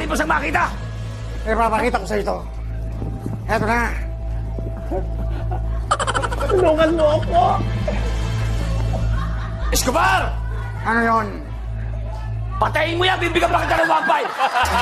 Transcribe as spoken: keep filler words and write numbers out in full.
mo siyang makita. Eh, papakita ko sa'yo ito. Eto na. Tulungan mo ako! Escobar! Ano yon? Patayin mo yan, bibigyan pa kita ng one five.